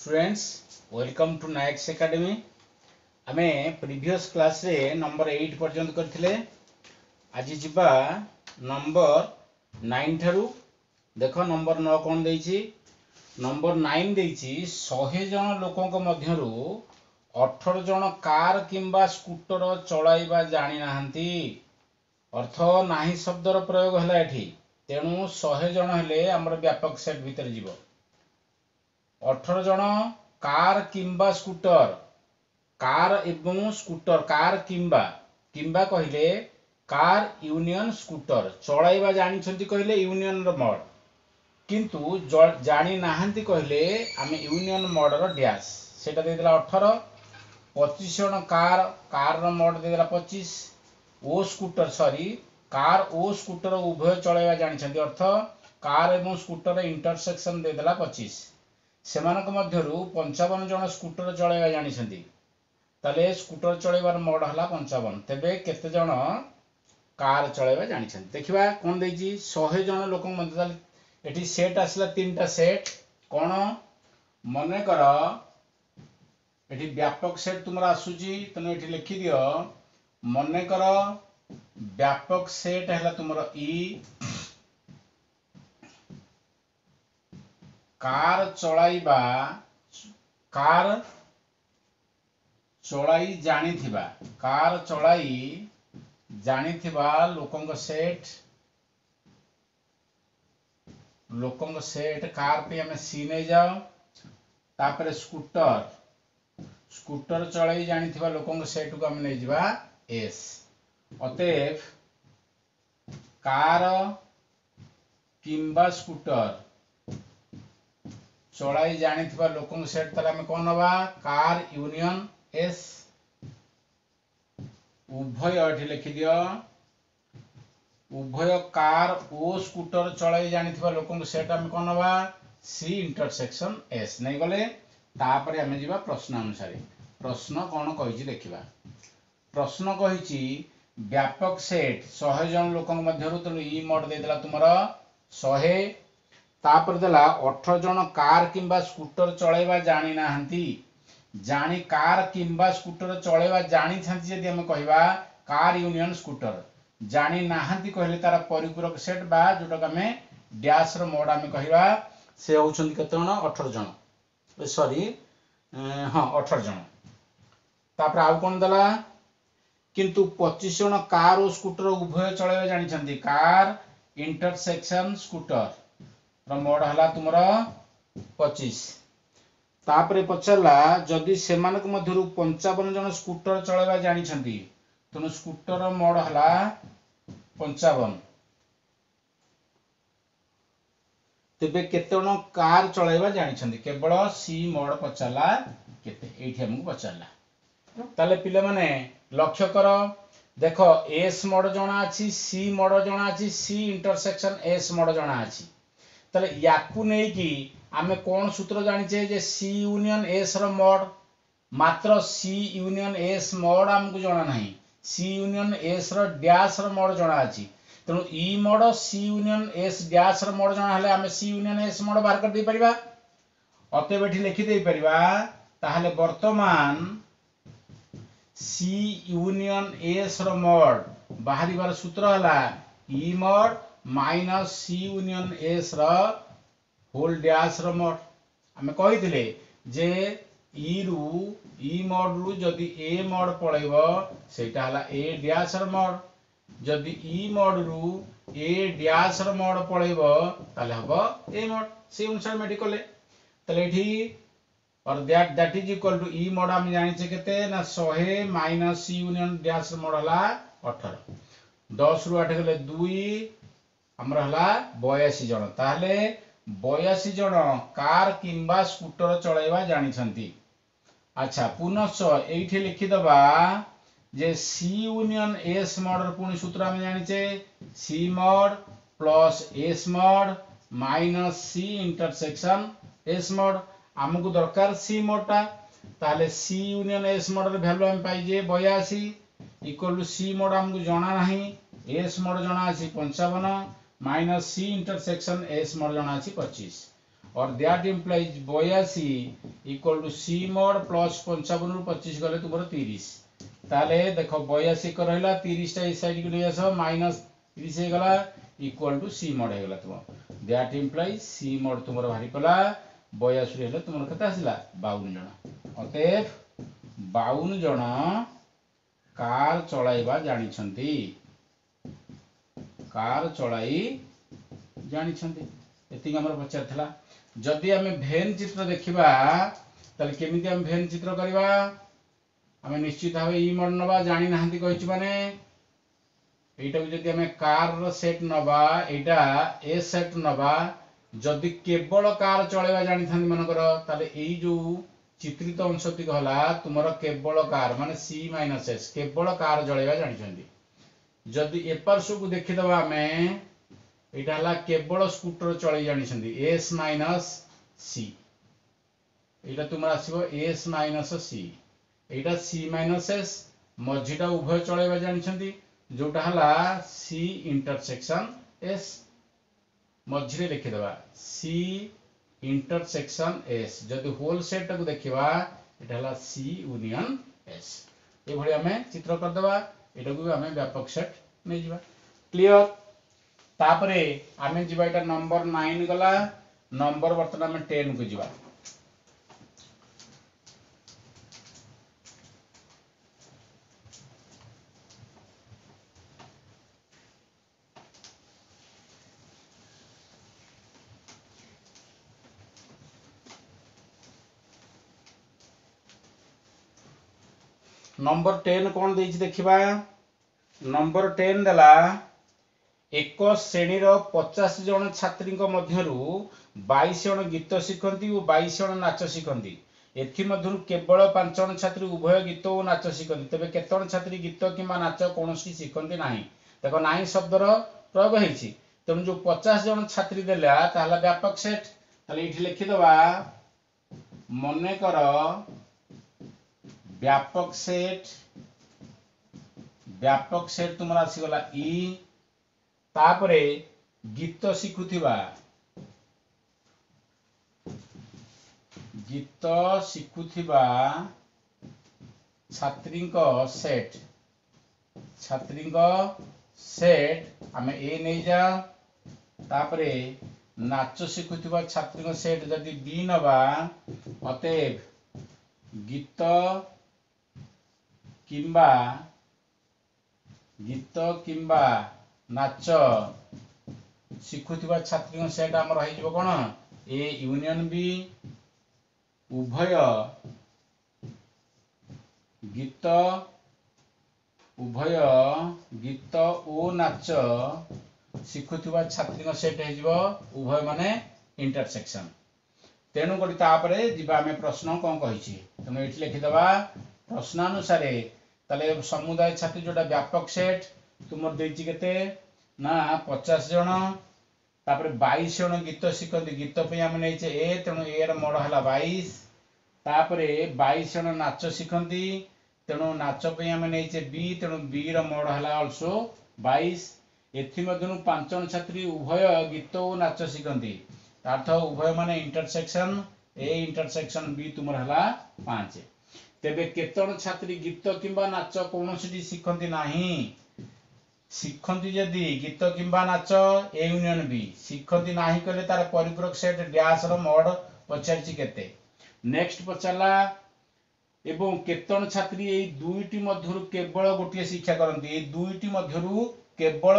Students welcome to Nayak's academy. आमे previous class रे number 8 पर्यंत करथिले। आज जिबा नंबर 9 ठारू। देखो नंबर 9 कोन देइछि। नंबर 9 देइछि 100 जन लोकक मध्यरु 18 जन कार किंबा स्कूटर चलाइबा जानि नाहंती। अर्थ नाही शब्दर प्रयोग हला एठी। तेणु 100 जन हेले हमर व्यापक सेट भीतर जीवो। 18 जन कार किंबा स्कूटर, कार एवं स्कूटर, कार किंबा किंबा कहिले कार यूनियन स्कूटर चलाइबा जानि छंती कहिले यूनियन रो मोड, किंतु जानि नाहंती कहिले आमे यूनियन मोड रो डैश सेटा दे देला 18। 25 जन कार, कार रो मोड दे देला 25। ओ स्कूटर सॉरी कार ओ स्कूटर उभय चलाइबा जानि छंती, अर्थ कार एवं स्कूटर इंटरसेक्शन दे देला 25। सेमानक मध्यरु 55 जन स्कूटर चलाइबा जानि छंती, तले स्कूटर चलाइबार मोड हला 55। तबे केते जन कार चलाइबा जानि छंती देखिबा कोन देइछि 100 जन लोक मध्य एठी सेट आसला तीनटा सेट। कोन मने कर एठी व्यापक सेट तुमरा आसुची, तने एठी लिखि दियो। मने कर व्यापक सेट हला तुमरा ई कार चलाइबा, कार चलाई जानी थिबा, कार चलाई जानी थिबा लोकंग सेट, लोकंग सेट कार पे हमें सी नहीं जाओ। तापर स्कूटर, स्कूटर चलाई जानी थिबा लोकंग सेट को हम नहीं जिबा एस। अतएव कार किंबा स्कूटर चलाई जानी थिबा लोकंग सेट तले हमें कोन नबा कार यूनियन एस। उभय एठी लिखि दियो, उभय कार ओ स्कूटर चलाई जानी थिबा लोकंग सेट हमें कोन नबा सी इंटरसेक्शन एस नहीं गले। तापर हमें जिबा प्रश्न अनुसार। प्रश्न कोन कहिछि देखिबा। प्रश्न कहिछि व्यापक सेट 100 जन लोकंग मध्यरु तनु ई मोड दे देला तुमरा 100। तापर देला 18 जन कार किंबा स्कूटर चलाइबा जानि नाहंती। जानि कार किंबा स्कूटर चलाइबा जानि छंती जदि हम कहिबा कार यूनियन स्कूटर, जानि नाहंती कहले तार परिपूरक सेट बा जोटा हमें डैश रो मोड हम कहिबा से होउछंती केते जन 18 जन सॉरी हां 18 जन। तापर आउ कोन देला किंतु 25 जन कार और स्कूटर उभय चलाइबा जानि छंती, कार इंटरसेक्शन स्कूटर रो मोड हला तुमरा 25। तापरे पचरला जदि सेमानक मध्यरु 55 जन स्कूटर चलाइबा जानि छंती तनु स्कूटर रो मोड हला 55। तेबे केते जन कार चलाइबा जानि छंती केवल सी मोड पचरला केते एठी हमकु पचरला। ताले पिले माने लक्ष्य कर देखो एस मोड जणा अछि, सी मोड जणा अछि, सी इंटरसेक्शन एस मोड जणा अछि। तले याकू नहीं कि आमे कौन सूत्र जानिचे जे सी यूनियन एस रो मोड, मात्र सी यूनियन एस मोड हमकु जणा नहीं, सी यूनियन एस रो डैश रो मोड जणा अछि। तेनु E mod C union S dash रो मोड जणा हले आमे सी यूनियन एस मोड बाहर कर दे परिबा। अते बेठी लिखि दे परिबा ताहले वर्तमान सी यूनियन एस रो मोड बाहरी बार सूत्र हला E mod minus C union S रो होल डैश रो मोड। हमें कहिथिले जे ई रु ई मोड रु जदि ए मोड पळेबो सेटा हला ए डैश रो मोड, जदि ई मोड रु ए डैश रो मोड पळेबो ताले हबो ए मोड। से अनुसार मेडिकल तले एठी और that is equal to E mod हम जानि छे केते ना 100 माइनस सी यूनियन डैश रो मोड हला 18। 10 रु 8 गेले 2 हमरा हला 82 जन। ताहले 82 जन कार किंबा स्कूटर चलाइबा जानि छंती। अच्छा पुनश्च एठी लिखि दबा जे सी यूनियन एस मोड र पुनी सूत्र हम जानि छे C mod plus S mod minus C intersection S mod. हमकु दरकार सी मोड ता, ताहले सी यूनियन एस मोड र वैल्यू हम पाई जे 82 इक्वल टू सी मोड हमकु जणा नाही, एस मोड जणा अछि 55 minus C intersection S mod जणा अछि 25। और that implies 82 equal to C mod plus 55 रु 25 गले तुम 30 ताले देखो 82 को रहला 30 टा इस साइड को ले आसो माइनस 30 हे गला इक्वल टू सी मॉड हे गला तुम दैट इम्प्लाइज सी मॉड तुम बाहरी पला 82 हेले तुम केते आसिला 52 जण अतएव 52 जण कार चलाइबा जानि छंती कार चलाई जानि छंती एति हमर पचार थला जदि हमें भेन चित्र देखिबा तले केमिति हम भेन चित्र करबा हमें निश्चित भाव ई मॉड नबा जानि नाहंती कहिछु माने एटा जदि हमें कार रो सेट नबा एटा ए सेट नबा जदि केवल कार चलाइबा जानि थांती मनकर ताले एई जो चित्रित अंशति कहला तुमरो केवल कार माने सी माइनस एस केवल कार चलाइबा जानि छंती जदि ए पार्श्व को देखि दबा हमें एटा हला केवल स्कूटर चलाई जानि छंती एस माइनस सी एटा तुमरा आसीबो एस माइनस सी एटा सी माइनस एस मझीटा उभय चलाइबा जानि छंती जोटा हला सी इंटरसेक्शन एस मझीरे लिखि दबा सी इंटरसेक्शन एस जदि होल सेट को देखिबा एटा हला सी यूनियन एस ए भली हमें चित्र कर दबा एटा को हमें व्यापक सेट नै जिबा क्लियर तापरे हमें जिबा एटा नंबर 9 गला नंबर वर्तमान हमें 10 को जिबा नंबर 10 कौन देछि देखिबा नंबर 10 देला एक श्रेणी 50 जन छात्री मध्यरु 22 जन गीत शिखती और 22 जन नाच शिखती एमध्यु केवल 5 जन छात्री उभय गीत और नाच शिखती तेज केत छात्री गीत कि नाच कौन शिखती ना देख ना शब्दर प्रयोग होती तेणु जो 50 जन छात्री देला व्यापक सेट ये लिखिदबा मनकर व्यापक सेट तुम आसीगला ई तापरे गीत शिखुथिबा छात्री सेट आमे ए नहीं जा तापरे नाच शिखुथिबा छात्री सेट जदि बी नबा अतएव गीत किंबा नाच शिखुथिबा छात्री सेट आमर हो कौन ए यूनियन बी उभय गीत ओ नाच शिखुथिबा छात्री सेट हो उभय माने इंटरसेक्शन तेणु करी तापरे जिबा हमें प्रश्न कौन कहिछि तेणु एठी लिखिदबा प्रश्नानुसार ताले समुदाय छात्री जोटा व्यापक सेट तुम देछि केते ना 50 जन तापरे 22 जन गीत शिखती गीत पे हम नैचे ए तेणु ए रो मोड हला 22 तापरे 22 जन नाच शिखती तेणु नाच पे हम नैचे बी तेणु बी रो मोड हला आल्सो 22 एथि मध्यनु 5 जन छात्री उभय गीत और नाच शिखती अर्थ उभय माने इंटरसेक्शन ए इंटरसेक्शन बी तुमर हला 5 तेबे केतन छात्री गीत किंबा नाच कोनोसी शिखती नाही शिखती जदि गीत किंबा नाच ए यूनियन बी शिखती नाही कले तार परिपूरक सेट डैश रो मोड पचारछि केते नेक्स्ट पचारला एवं केतन छात्री ए दुईटी मध्यरु केवल गोटिए शिक्षा करंती ए दुईटी मध्यरु केवल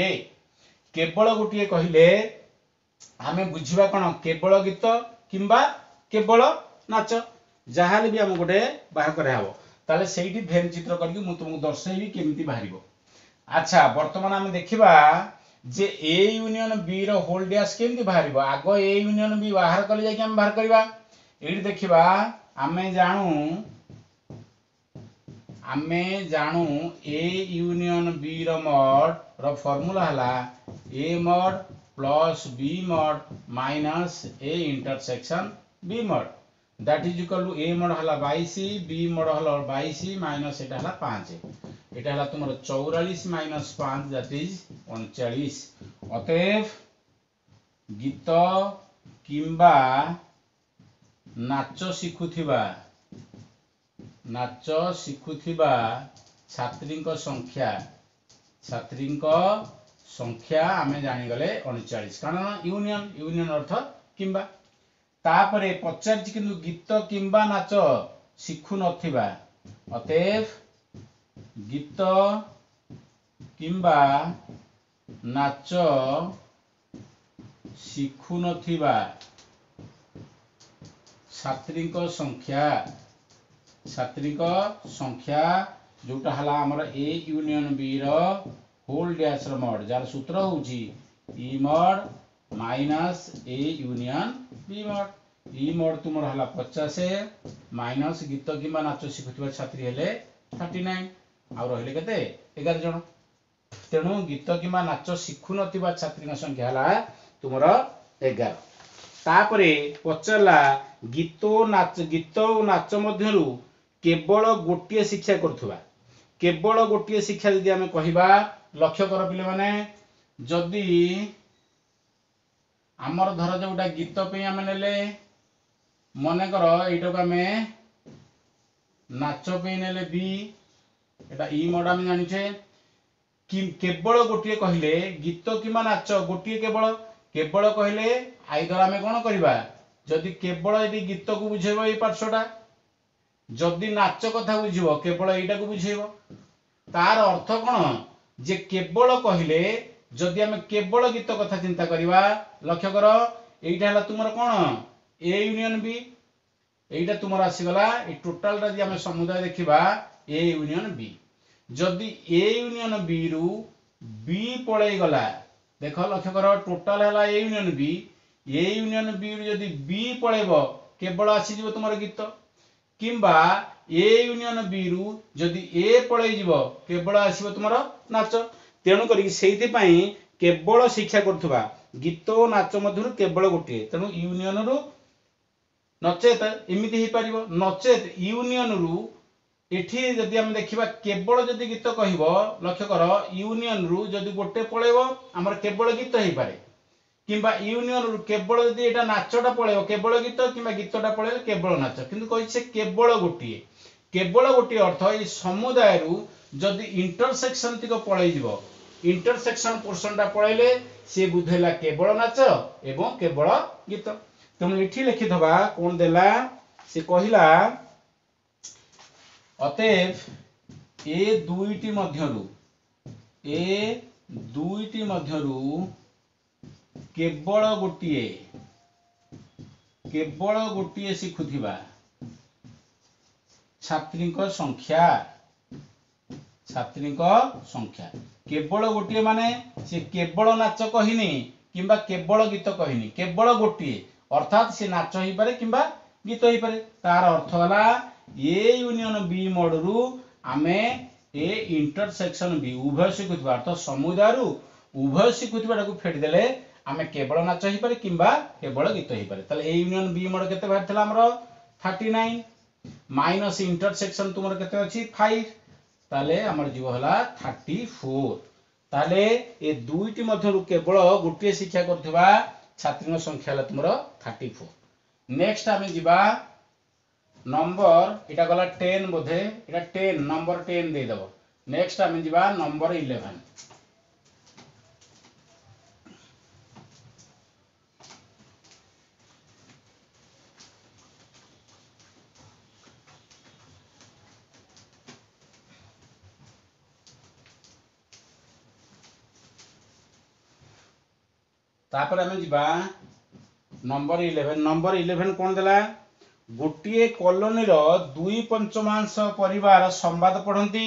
गोटिए कहिले हमें बुझिबा कोन केवल गीत किंबा केवल नाच जहाले भी हम गोटे बाहर करे हबो ताले सेठी भेन चित्र करके मु तुमको दर्शाइबी केमिति बाहरिबो अच्छा वर्तमान हम देखिबा जे ए यूनियन बी रो होल डैश केमिति बाहरिबो आगो ए यूनियन बी बाहर कले जाके हम बाहर करबा एठी देखिबा हमें जानू ए यूनियन बी रो मॉड रो फार्मूला हला A mod plus B mod minus A intersection B mod that is equal to A mod हला 22 बी मॉड हला 22 माइनस एटा हला 5 एटा हला तुमरो 44 माइनस 5 दैट इज 39 अतएव गीत किंबा नाच शिखुथिबा छात्री संख्या आमे जानी गले 39 कारण यूनियन अर्थ किंबा तापरे पचार किंतु गीत किंबा नाच शिखु नथिबा अतएव गीत किंबा नाच शिखु नथिबा छात्री संख्या जोटा हला हमर ए यूनियन बी रो होल डैश रो मॉड जार सूत्र होउची E mod minus A union B mod E mod तुमर हला 50 माइनस गीत किंबा नाच शिखुथिबा छात्री हेले 39 आ रहले केते 11 जण तेणु गीत किंबा नाच शिखु नथिबा छात्री संख्या हला तुमर 11 तापरे पचरला गीत और नाच मध्यरु केवल गोटे शिक्षा करथुबा केवल गोटे शिक्षा यदि आमे कहिबा लक्ष्य कर पिले माने जदि आमर धर जोटा गीत पे आमे नेले मने कर एटा को आमे नाच पे नेले बी एटा ई मोड आमे जानि छे कि केवल गोटे कहिले गीत किमा नाच गोटे केवल कहिले आइदर आमे कोन करिबा जदि केवल यदि गीत को बुझेबो ए पार्श्वटा जदि नाच कथा बुझिबो केवल एटा को बुझेबो तार अर्थ कोन जे केवल कहिले जदि आमे केवल गीत कथा चिंता करिबा लक्ष्य कर एटा हला तुमर कोन ए यूनियन बी एटा तुमर आसी गला ए टोटल रा जे आमे समुदाय देखिबा ए यूनियन बी जदि ए यूनियन बी रु बी पळै गला देखो लक्ष्य कर टोटल हला ए यूनियन बी रु जदि बी पळैबो केवल आसी जिवो तुमर गीत किंबा ए यूनियन बी रु जदि ए पळै जिवो केवल आसीबो तुमर नाच तेणु करी सेहिति पई केवल शिक्षा करथुबा गीत और नाच मध्यरु केवल गोटे तेणु यूनियन रु नचेत एमिति ही परिबो नचेत यूनियन रु एठी जदि हम देखिबा केवल जदि गीत कहिबो लक्ष्य कर यूनियन रु जदि गोटे पळैबो हमर केवल गीत ही पारे किंबा यूनियन रु केवल जदि एटा नाचटा पळैबो केवल गीत किंबा गीतटा पळैले केवल नाच किंतु कहि से केवल गोटे अर्थ ए समुदाय रु जदि इंटरसेक्शन तिक पळै जिवो इंटरसेक्शन पोर्शनटा पळैले से बुझेला केवल नाच एवं केवल गीत तेणु एठी लिखि दबा कोन देला से कहिला अतएव ए दुईटी मध्यरु केवल गोटिए शिखुथिबा छात्री संख्या केवल गोटिए माने से केवल नाच कहिनी किंबा केवल गीत कहिनी केवल गोटिए अर्थात से नाच ही पारे किंबा गीत ही पारे तार अर्थ होला ए यूनियन बी मोड रु आमे ए इंटरसेक्शन बी उभय शिखुथिबा अर्थ समुदाय रु उभय शिखुथिबा को फेडी देले आमे केवल नाच ही पारे किंबा केवल गीत ही पारे तले ए यूनियन बी मोड केते बाहर थला हमरो 39 माइनस इंटरसेक्शन तुमर केते अछि 5 ताले हमर जीव हला 34 ताले ए दुईटी मध्यरु केवल गोटे शिक्षा करथिबा छात्रीन संख्या हला तुमर 34 नेक्स्ट आमे जिबा नंबर एटा गला 10 बोधे एटा 10 नंबर 10 दे दबो नेक्स्ट आमे जिबा नंबर 11 तापर आमे जिबा नंबर 11 कोन देला गोटिए कॉलोनी रो 2/5 परिवार संवाद पढ़ंती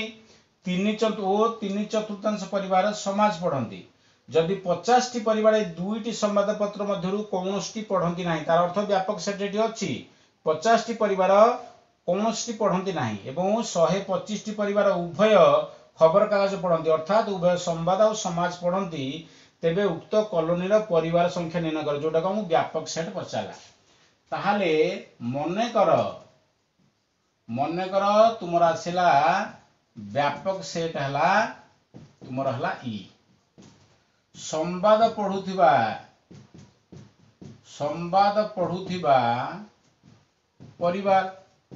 3/4 परिवार समाज पढ़ंती जदि 50 टी परिवार दुईटी संवाद पत्र मध्यरु कोनोष्टि पढ़ंती नाही तार अर्थ व्यापक सेट एठी अछि 50 टी परिवार कोनोष्टि पढ़ंती नाही एवं 125 टी परिवार उभय खबर कागज पढ़ंती अर्थात उभय संवाद और समाज पढ़ंती तेबे उक्त कॉलोनी रो परिवार संख्या निर्णय कर जोटा को व्यापक सेट पचाला ताहाले मने कर तुमरा आसिला व्यापक सेट हला तुमरा हला ई संवाद संवाद पढ़ुथिबा परिवार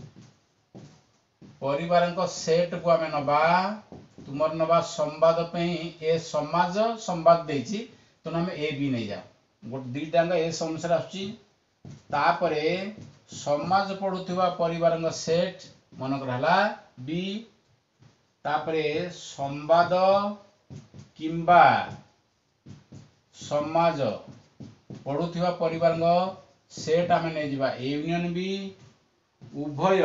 परिवार सेट को आम नबा तुमर नबा संवाद पे ए समाज संवाद देछि तो आम ए बी नहीं जाओ गोटे दुईटा ए अनुसार आसपरे समाज पढ़ुथिबा परिवार सेट मनकर हला बी तापरे संवाद किंबा समाज पढ़ुथिबा परिवार सेट आम नहीं जिबा ए यूनियन बी उभय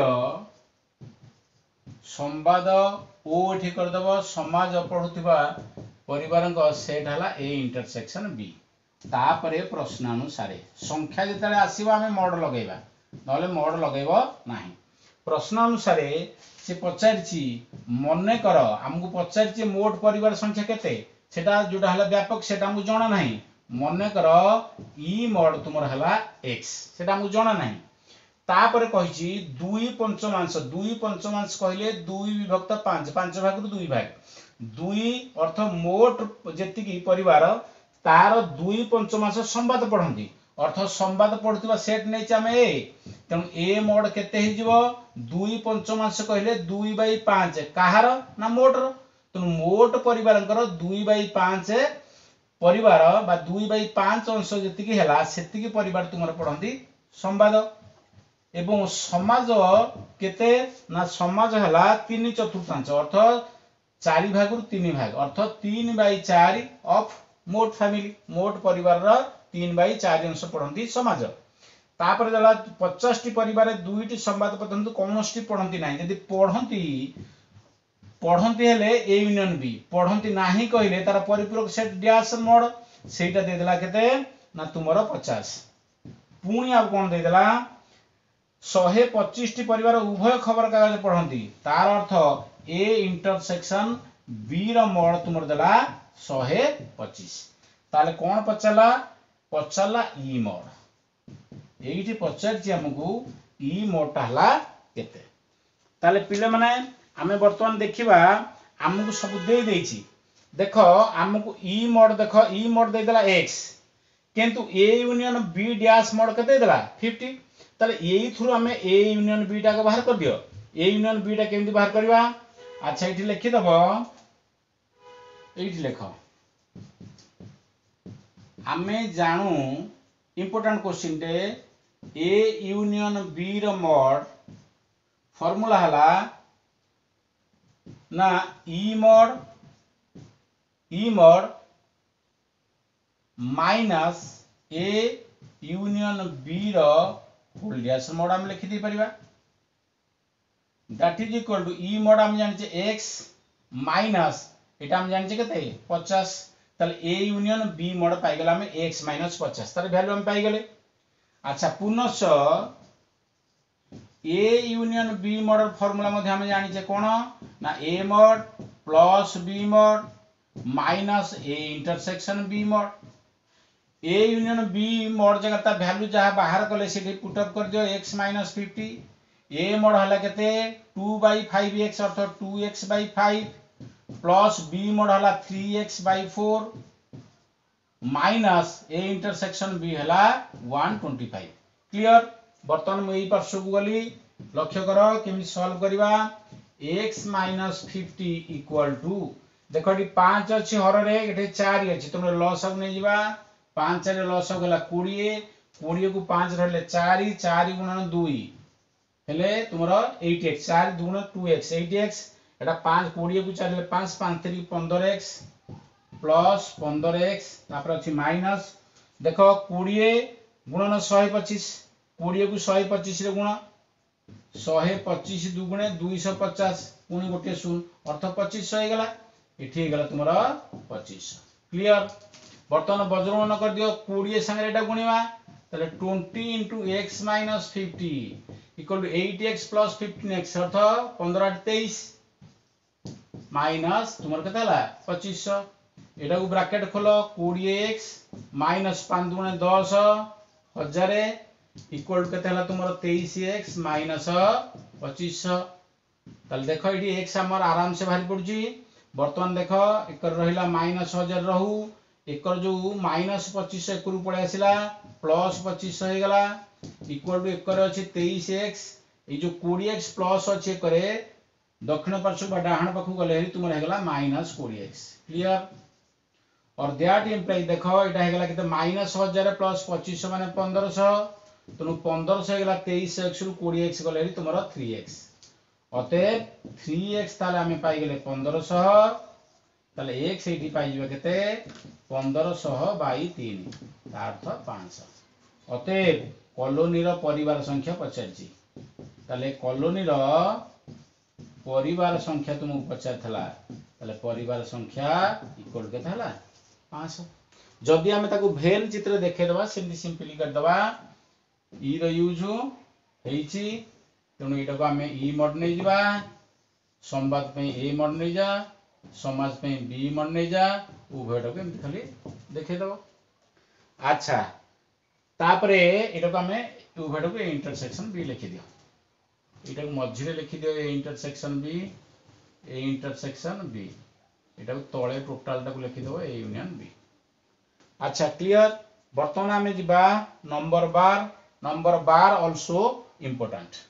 संवाद ओ एठी करदब समाज पढ़ुथिबा परिवार सेट हला ए इंटरसेक्शन बी तापरे प्रश्नानुसार संख्या जिते आसीबा आमे मोड लगेबा नले मोड लगेबो नाही प्रश्नानुसार से पचारिछि मने कर हमकु पचारिछि मोट परिवार संख्या केते सेटा जोटा हला व्यापक सेटा हमकु जणा नाही मने कर ई मोड तुमर हला x सेटा हमकु जणा नाही तापर कहिछि 2 पंचमांश कहले 2 विभक्त 5 5 भाग रु 2 भाग 2 अर्थ मोट जेतिकी परिवार तार 2 पंचमांश संवाद पढ़ंती अर्थ संवाद पढ़ुवा सेट नहीं आम ए तेणु ए मोड केते हे जिवो 2 पंचमांश कहले 2/5 कहार ना मोटर तेणु मोट परिवार 2/5 परिवार बा 2/5 अंश जेतिकी हैला सेतिकी परिवार तुमर पढ़ंती संवाद एवं समाज केते ना समाज हला 3/4 अर्थ 4 भाग रु 3 भाग अर्थ 3/4 ऑफ मोट फैमिली मोट परिवार 3/4 अंश पढ़ंती समाज तापर जला 50 टी परिवार दुईटी संवाद पढ़ंतु कोनोष्टि पढ़ंती नाही यदि पढ़ंती हेले ए यूनियन बी पढ़ंती नाही कहले तार परिपूरक सेट डैश मोड सेटा दे देला केते ना तुमरो 50 पुणी अब कोन दे देला 125 टी परिवार उभय खबर कागज पढ़ंती तार अर्थ ए इंटरसेक्शन बी रो मोड तुमर देला 125 ताले कोन पचला ई मोड एइठी पचारछि हमकु ई मोड हला केते ताले पिले माने आमे वर्तमान देखिबा हमकु सब दे देछि देखो हमकु ई मोड देखो ई मोड दे देला x किंतु A union B dash mod केते देला 50 ताले एई थ्रू हमें ए यूनियन बी टा को बाहर कर दियो ए यूनियन बी टा केमती बाहर करबा अच्छा एठी लिखि दबो एठी लेखो हमें जानू इंपोर्टेंट क्वेश्चन दे ए यूनियन बी रो मोड फार्मूला हला ना E mod minus A union B रो होल डैश मोड हम लिखि दी परिबा that is equal to E mod हम जानि छे x माइनस एटा हम जानि छे केते 50 तले ए यूनियन बी मोड पाई गेला हम x माइनस 50 तार वैल्यू हम पाई गेले अच्छा पुनश्च A union B mod formula मध्ये हम जानि छे कोन ना A mod plus B mod minus A intersection B mod A union B mod जगह ता वैल्यू जहा बाहर कले सेठी पुट अप कर दियो x माइनस 50 ए मोड हला केते 2/5x अर्थ 2x/5 प्लस बी मोड हला 3x/4 minus A intersection B हला 125 क्लियर बर्तन मई पार्श्व को गली लक्ष्य करो केमि सॉल्व करबा x माइनस 50 इक्वल टू देखो डी 5 अछि हर रे एठे 4 अछि तुम लॉस अब नै जिबा 5 रे लॉस हो गला 20 को 5 रहले 4 गुणन 2 हेले तुमरो 8x 4 गुणन 2x 8x एटा 5 20 को 4 ले 5 5 3 15x प्लस 15x तापर अछि माइनस देखो 20 गुणन 125 20 को 125 रे गुण 125 दुगुणे 250 पुणी गोटे शून्य अर्थ 25 हो गला एठी गला तुमरो 25 क्लियर बर्तमान वज्रगणन कर दियो 20 संगे एटा गुणिबा तले 20 into x minus 50 equal to 8x plus 15x अर्थ 15 23 माइनस तुमर केते हला 2500 एटा को ब्रैकेट खोलो 20x minus 5 गुणे 10 1000 इक्वल टू केते हला तुमर 23x minus 2500 तले देखो एडी x हमर आराम से बाहर पड़जी बर्तमान देखो एकर रहिला -1000 रहू एकर जो -25 एक रु पळे आसिला +25 हो गला इक्वल टू एकर अछि 23x ए जो 20x प्लस अछि करे दक्षिण पार्श्व बा डाहाण पाखु गले हेरी तुमर हे गला -20x क्लियर और दैट इम्प्लाइज देखो एटा हे गला किते -1000 प्लस 2500 माने 1500 तनु 1500 हे गला 23x रु 20x गले हेरी तुमर 3x अतएव 3x ताले आमे पाई गेले 1500 ताले x एठी पाई जिबा केते 1500 बाई 3 ता अर्थ 500 अतएव कॉलोनी रो परिवार संख्या पचारची ताले कॉलोनी रो परिवार संख्या तुमको पचार थला ताले परिवार संख्या इक्वल केते हला 500 जदी आमे ताको भेन चित्र देखे दबा सिम्पली सिंपली कर दबा ई रो यूज हेची तेणु एटा को आमे ई मोड नै जिबा संवाद पे ए मोड नै जा समाज पे बी मोड नै जा उभयटा को एमति खाली देखे दबो अच्छा तापरे एटा को आमे उभयटा को इंटरसेक्शन बी लिखि दियो एटा को मझी रे लिखि दियो ए इंटरसेक्शन बी एटा को तळे टोटल टा को लिखि दबो ए यूनियन बी अच्छा क्लियर वर्तमान आमे जिबा नंबर बार आल्सो इंपोर्टेंट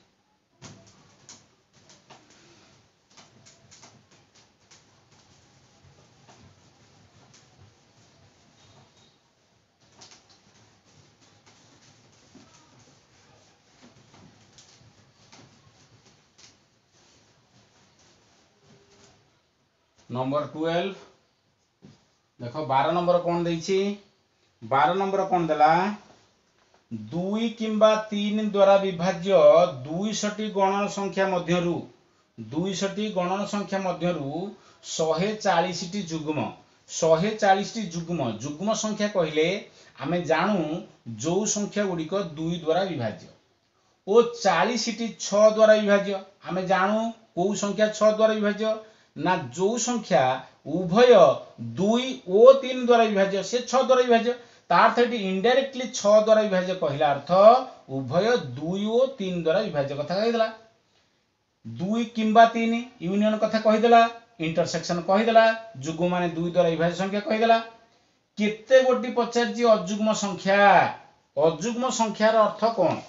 नंबर 12 देखो 12 नंबर कौन देछि 12 नंबर कौन देला 2 किंबा 3 द्वारा विभाज्य 200 टी गणन संख्या मध्यरु 200 टी गणन संख्या मध्यरु 140 टी जुग्म 140 टी जुग्म संख्या कहिले आमे जानू जो संख्या गुडी को 2 द्वारा विभाज्य ओ 40 टी 6 द्वारा विभाज्य आमे जानू को संख्या 6 द्वारा विभाज्य ना जो संख्या उभय 2 और 3 द्वारा विभाज्य से 6 द्वारा विभाज्य तार थेटी इनडायरेक्टली 6 द्वारा विभाज्य कहला अर्थ उभय 2 और 3 द्वारा विभाज्य कथा कहिदला 2 किंबा 3 यूनियन कथा कहिदला इंटरसेक्शन कहिदला जुग्म माने 2 द्वारा विभाज्य संख्या कहिदला केते गोटी पचारजी अजुग्म संख्यार अर्थ कोन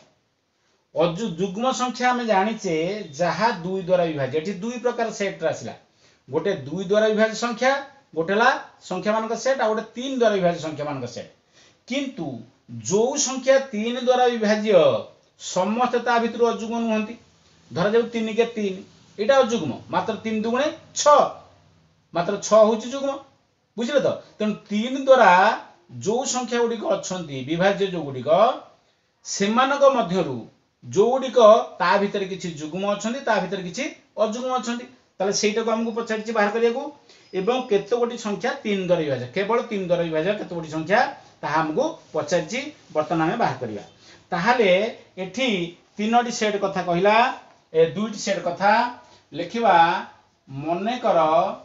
जुग्म संख्या हमें जानिचे जहा 2 द्वारा विभाज्य एठी 2 प्रकार सेट रासिला गोटे 2 द्वारा विभाज्य संख्या गोटेला संख्या मानक सेट आ गोटे 3 द्वारा विभाज्य संख्या मानक सेट किंतु जो संख्या 3 द्वारा विभाज्य समस्त ता भितर अजुग्म नहंती धरा जाऊ 3 के 3 एटा अजुग्म मात्र 3 दुगुणे 6 मात्र 6 होची जुग्म बुझिले तो तन 3 द्वारा जो संख्या गुडी को अछंती विभाज्य जो गुडी को सेमानक मध्यरु जो गुडी को ता भितर किछि जुग्म अछंती ता भितर किछि अजुग्म अछंती ताले सेटा को हमकु पछाडछि बाहर करिया को एवं केते गोटी संख्या 3 द्वारा विभाज्य केवल 3 द्वारा विभाज्य केते गोटी संख्या ता हमकु पछाडछि वर्तमान में बाहर करिया ताहाले एठी तीनोटी सेट कथा कहिला ए दुईटी सेट कथा लिखिबा मने कर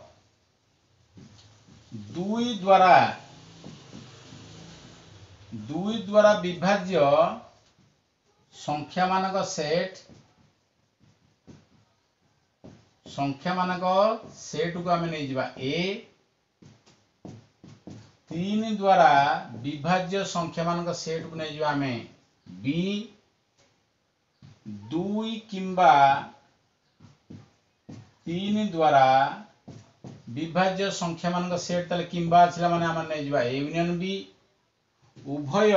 2 द्वारा विभाज्य संख्या मानक सेट को आमे नै जिबा ए 3 द्वारा विभाज्य संख्या मानक सेट को नै जिबा आमे बी 2 किंबा 3 द्वारा विभाज्य संख्या मानक सेट तले किंबा छिला माने आमे नै जिबा ए यूनियन बी उभय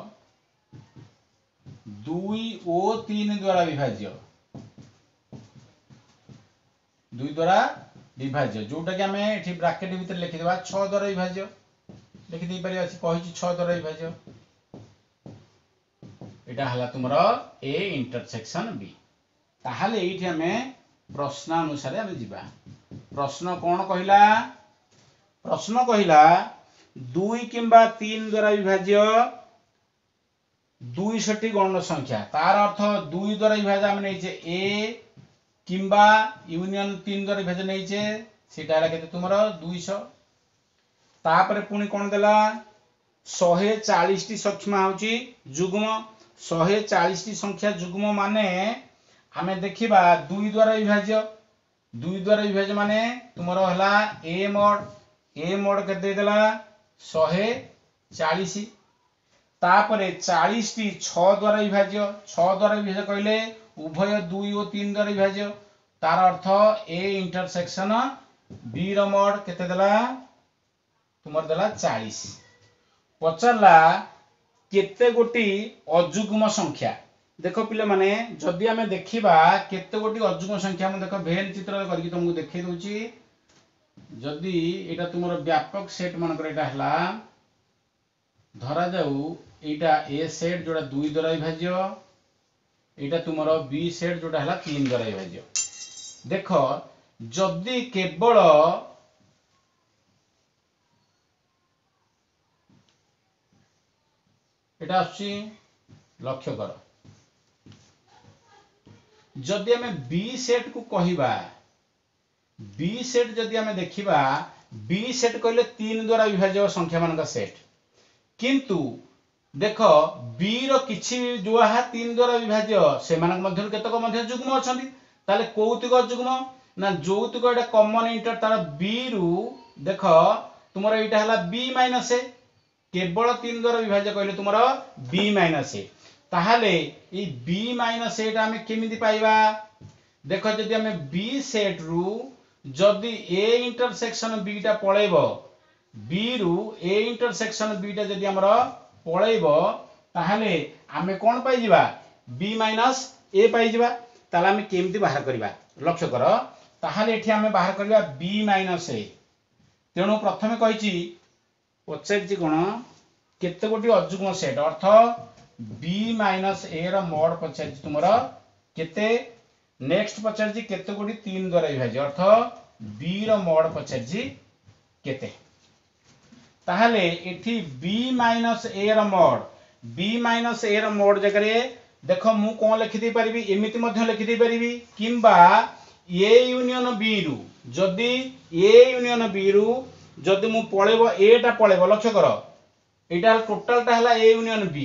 2 और 3 द्वारा विभाज्य 2 द्वारा विभाज्य जोटा कि हमें एठी ब्रैकेट भीतर लिखि देबा 6 द्वारा विभाज्य लिखि दे पारि अछि कहि 6 द्वारा विभाज्य एटा हला तुमरो ए इंटरसेक्शन बी ताहाले एठी हमें प्रश्न अनुसार हमें जिबा प्रश्न कोन कहिला 2 किंबा 3 द्वारा विभाज्य 200 टी गणन संख्या तार अर्थ 2 द्वारा विभाज्य हम नै छे ए किंबा यूनियन 3 द्वारा विभाज्य नै छे सेटा हला केते तुमरो 200 तापरे पुनी कोन देला 140 टी संख्या होची जुग्म 140 टी संख्या जुग्म माने हमें देखिबा 2 द्वारा विभाज्य माने तुमरो हला ए मोड केते देला 140 तापरे 40 टी 6 द्वारा विभाज्य 6 द्वारा विभाज्य कहले उभय 2 और 3 द्वारा विभाज्य तार अर्थ ए इंटरसेक्शन बी रो मोड केते देला तुमर देला 40 पचरला केते गोटी अजुग्म संख्या देखो पिले माने जदि आमे देखिबा केते गोटी अजुग्म संख्या हम देखो भेन चित्र करके तुमको देखै दोची जदि एटा तुमर व्यापक सेट मन कर एटा हला धरा जाऊ एटा ए सेट जोड़ा 2 द्वारा विभाज्य एटा तुमर बी सेट जोड़ा हला 3 द्वारा विभाज्य देखो जदि केवल एटा आछि लक्ष्य कर जदि हमें बी सेट को कहिबा बी सेट जदि हमें देखिबा बी सेट कहले 3 द्वारा विभाज्य संख्या मान का सेट किंतु देखो बी रो किछि जो हा 3 द्वारा विभाज्य से मानक मध्य केतक मध्य जुग्म अछंती ताले कौतिक जुग्म ना जौतिक एटा कॉमन इंटर तार बी रु देखो तुमरो एटा हला बी माइनस ए केवल 3 द्वारा विभाज्य कहले तुमरो बी माइनस ए ताहाले ई बी माइनस एटा हमें केमिति पाइबा देखो जदि हमें बी सेट रु जदि ए इंटरसेक्शन बी टा पळेबो बी रु ए इंटरसेक्शन बी टा जदि हमरो पळेबो ताहाले हमें कोन पाइ जिबा बी माइनस ए पाइ जिबा ताले हमें केमिति बाहर करिबा लक्ष्य करो ताहाले एठी हमें बाहर करिबा बी माइनस ए तेणु प्रथमे कहिची पचारची कोन केते गोटी अजुग्म सेट अर्थ बी माइनस ए रो मोड पचारची तुमरो केते नेक्स्ट पचारची केते गोटी 3 द्वारा विभाज्य अर्थ बी रो मोड पचारची केते ताहाले एठी बी माइनस ए रो मोड जगह रे देखो मु कोन लिखि दे परिबी एमिति मध्ये लिखि दे परिबी किंबा ए यूनियन बी रु जदी ए यूनियन बी रु जदी मु पळेबो ए टा पळेबो लक्ष्य करो एटा टोटल टा हला ए यूनियन बी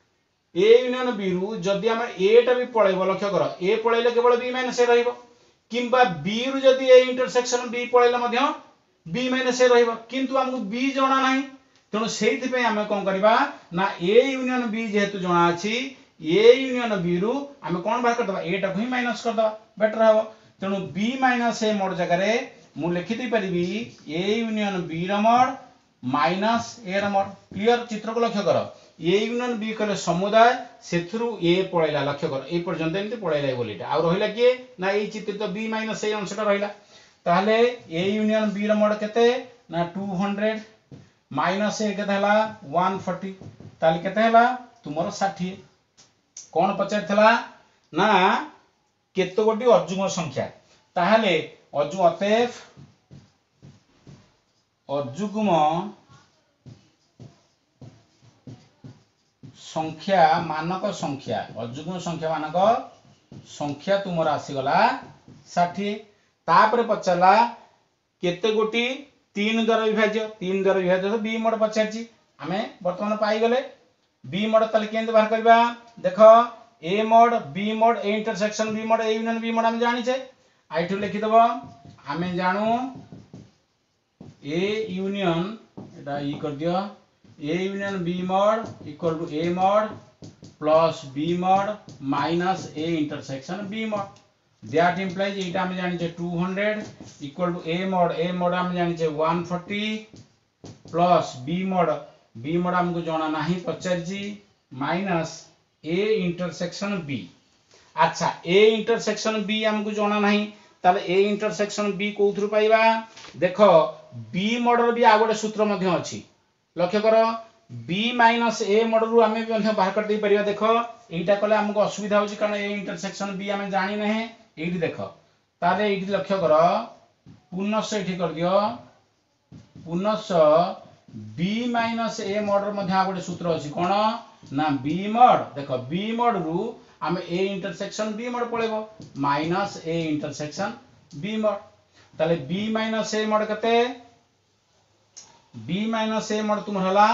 रु जदी हम ए टा भी पळेबो लक्ष्य करो ए पळेले केवल बी माइनस ए रहइबो किंबा बी रु जदी ए इंटरसेक्शन बी पळेले मध्ये बी माइनस ए रहइबो किंतु हमकु बी जणा नाही तेणु सेहित पे हम कोन करबा ना ए यूनियन बी जेहेतु जणा अछि ए यूनियन बी रु हम कोन बाहर कर दबा ए टा भी माइनस कर दबा बेटर हबो तेणु बी माइनस ए मोड जगह रे मु लिखि दे परिबी ए यूनियन बी रो मोड माइनस ए रो मोड क्लियर चित्र को लक्ष्य करो ए यूनियन बी करे समुदाय सेथुरु ए पळैला लक्ष्य करो ए पर्यंत एंती पळैला बोलीटा आ रहिला के ना ए चित्र तो बी माइनस ए अंशटा रहिला ताहले ए यूनियन बी रो मोड केते ना 200 माइनस ए केते हला 140 ताले केते हला तुमरो 60 कोन पचारथला ना केते गोटी अजुग्म संख्या ताहले अजुग्म संख्या मानक संख्या तुमर आसीगला 60 तापर पचला केते गोटी 3 द्वारा विभाज्य तो बी मोड पचारची हमें वर्तमान पाई गले बी मोड तले केंत बाहर करबा देखो A mod B mod A intersection B mod A union B mod हम जानि छे आइठु लिखि दबो हमें जानू ए यूनियन एटा ई कर दियो A union B mod equal to A mod plus B mod minus A intersection B mod that implies एटा हम जानि छे 200 इक्वल टू ए मोड हम जानि छे 140 प्लस बी मोड हमको जाना नहीं पचारजी माइनस ए इंटरसेक्शन बी अच्छा ए इंटरसेक्शन बी हमको जाना नहीं ताले ए इंटरसेक्शन बी कोथरु पाइबा देखो बी मॉडल भी आ गोटे सूत्र मध्ये अछि लक्ष्य करो बी माइनस ए मॉडल रु हमें भी बाहर कर दे परिबा देखो एटा कले हमको असुविधा होची कारण ए इंटरसेक्शन बी हमें जानि नहीं एठी देखो ताले एठी लक्ष्य करो पुनः एठी कर दियो पुनः बी माइनस ए मॉडल मध्ये आ गोटे सूत्र अछि कोन ना बी मॉड देखो बी मॉड रु हम ए इंटरसेक्शन बी मोड पळेबो minus A intersection B mod ताले बी माइनस ए मोड कते बी माइनस ए मोड तुम हला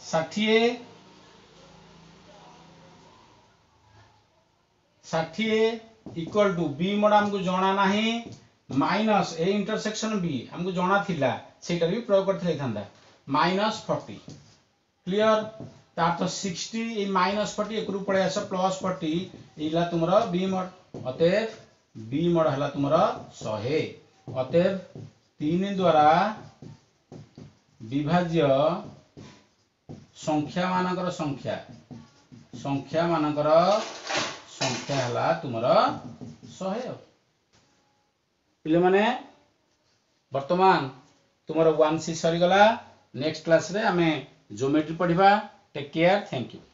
60 इक्वल टू बी मोड हमको जाना नहीं माइनस ए इंटरसेक्शन बी हमको जाना थिला सेटा भी प्रयोग करथिले थांदा -40 क्लियर तार तो 60 ए -40 एक पड़े आस +40 इला तुमरा बी मोड अतएव बी मोड हला तुमरा 100 अतएव 3 द्वारा विभाज्य संख्या मानकर संख्या हला तुमरा 100 पिले माने वर्तमान तुमरा 1C सरी गला नेक्स्ट क्लास रे हमें ज्योमेट्री पढ़िबा टेक केयर थैंक यू।